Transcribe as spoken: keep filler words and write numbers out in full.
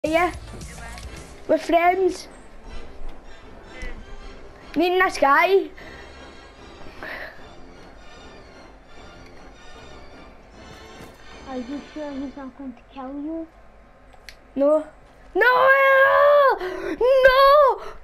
Yeah, we're friends. Meeting this guy. Are you sure he's not going to kill you? No. No! No!